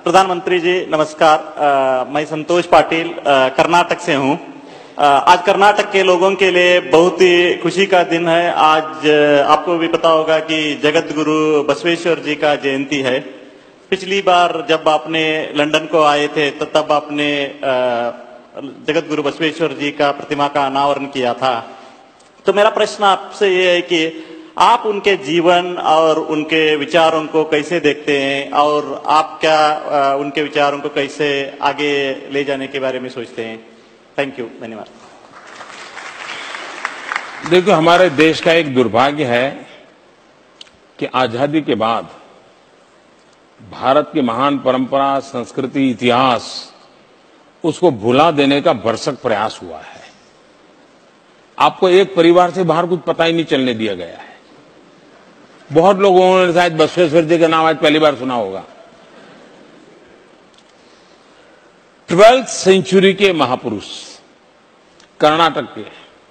प्रधानमंत्री जी नमस्कार। मैं संतोष पाटिल कर्नाटक से हूं। आज कर्नाटक के लोगों के लिए बहुत ही खुशी का दिन है। आज आपको भी पता होगा कि जगत गुरु बसवेश्वर जी का जयंती है। पिछली बार जब आपने लंदन को आए थे तो तब आपने जगत गुरु बसवेश्वर जी का प्रतिमा का अनावरण किया था। तो मेरा प्रश्न आपसे ये है कि आप उनके जीवन और उनके विचारों को कैसे देखते हैं और आप क्या उनके विचारों को कैसे आगे ले जाने के बारे में सोचते हैं? थैंक यू, धन्यवाद। देखो, हमारे देश का एक दुर्भाग्य है कि आजादी के बाद भारत की महान परंपरा, संस्कृति, इतिहास उसको भुला देने का भरसक प्रयास हुआ है। आपको एक परिवार से बाहर कुछ पता ही नहीं चलने दिया गया है। बहुत लोगों ने शायद बसवेश्वर जी का नाम आज पहली बार सुना होगा। 12th सेंचुरी के महापुरुष कर्नाटक के,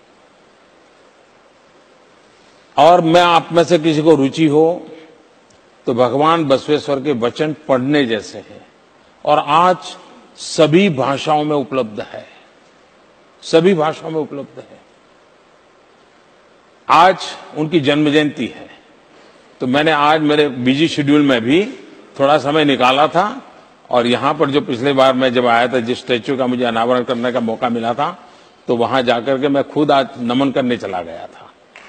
और मैं आप में से किसी को रुचि हो तो भगवान बसवेश्वर के वचन पढ़ने जैसे हैं और आज सभी भाषाओं में उपलब्ध है, सभी भाषाओं में उपलब्ध है। आज उनकी जन्म जयंती है, तो मैंने आज मेरे बिजी शेड्यूल में भी थोड़ा समय निकाला था और यहां पर जो पिछले बार मैं जब आया था, जिस स्टैच्यू का मुझे अनावरण करने का मौका मिला था, तो वहां जाकर के मैं खुद आज नमन करने चला गया था।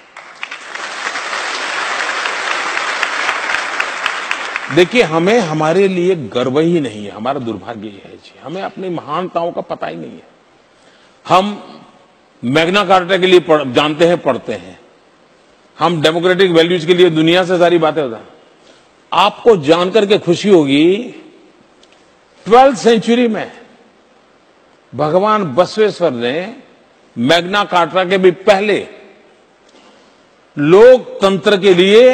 देखिए, हमें हमारे लिए गर्व ही नहीं है, हमारा दुर्भाग्य ये है जी, हमें अपनी महानताओं का पता ही नहीं है। हम मैग्ना कार्टा के लिए जानते हैं, पढ़ते हैं, हम डेमोक्रेटिक वैल्यूज के लिए दुनिया से सारी बातें होता है। आपको जानकर के खुशी होगी 12th सेंचुरी में भगवान बसवेश्वर ने मैग्ना कार्टा के भी पहले लोकतंत्र के लिए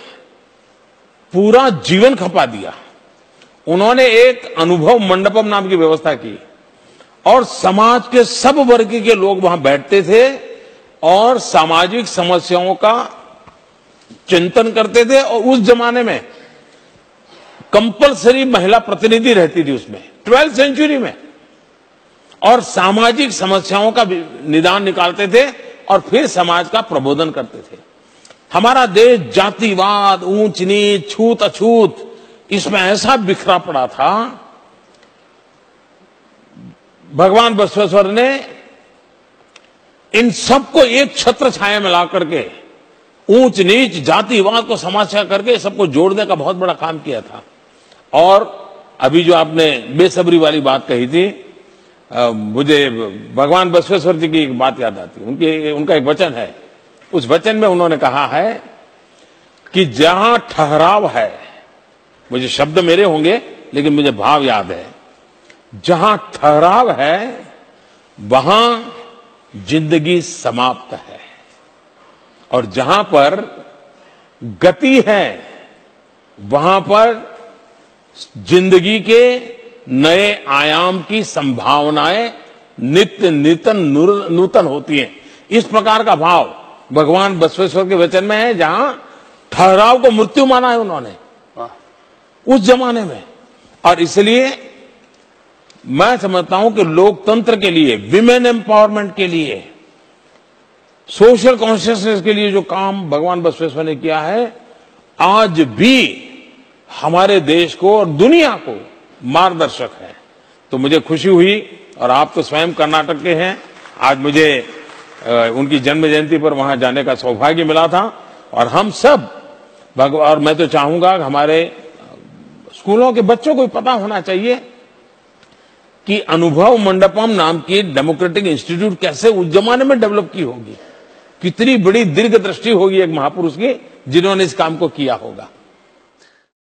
पूरा जीवन खपा दिया। उन्होंने एक अनुभव मंडपम नाम की व्यवस्था की और समाज के सब वर्ग के लोग वहां बैठते थे और सामाजिक समस्याओं का चिंतन करते थे। और उस जमाने में कंपलसरी महिला प्रतिनिधि रहती थी उसमें 12th सेंचुरी में, और सामाजिक समस्याओं का निदान निकालते थे और फिर समाज का प्रबोधन करते थे। हमारा देश जातिवाद, ऊंच नीच, छूत अछूत, इसमें ऐसा बिखरा पड़ा था। भगवान बसवेश्वर ने इन सबको एक छत्र छाया में ला करके ऊंच नीच, जातिवाद को समस्या करके सबको जोड़ने का बहुत बड़ा काम किया था। और अभी जो आपने बेसब्री वाली बात कही थी, मुझे भगवान बसवेश्वर जी की एक बात याद आती है। उनका एक वचन है, उस वचन में उन्होंने कहा है कि जहां ठहराव है, मुझे शब्द मेरे होंगे लेकिन मुझे भाव याद है, जहां ठहराव है वहां जिंदगी समाप्त है, और जहां पर गति है वहां पर जिंदगी के नए आयाम की संभावनाएं नित्य नूतन होती हैं। इस प्रकार का भाव भगवान बसवेश्वर के वचन में है। जहां ठहराव को मृत्यु माना है उन्होंने उस जमाने में, और इसलिए मैं समझता हूं कि लोकतंत्र के लिए, विमेन एम्पावरमेंट के लिए, सोशल कॉन्शियसनेस के लिए जो काम भगवान बसवेश्वर ने किया है, आज भी हमारे देश को और दुनिया को मार्गदर्शक है। तो मुझे खुशी हुई, और आप तो स्वयं कर्नाटक के हैं, आज मुझे उनकी जन्म जयंती पर वहां जाने का सौभाग्य मिला था। और हम सब और मैं तो चाहूंगा कि हमारे स्कूलों के बच्चों को पता होना चाहिए कि अनुभव मंडपम नाम की डेमोक्रेटिक इंस्टीट्यूट कैसे उस जमाने में डेवलप की होगी, कितनी बड़ी दीर्घ दृष्टि होगी एक महापुरुष की जिन्होंने इस काम को किया होगा।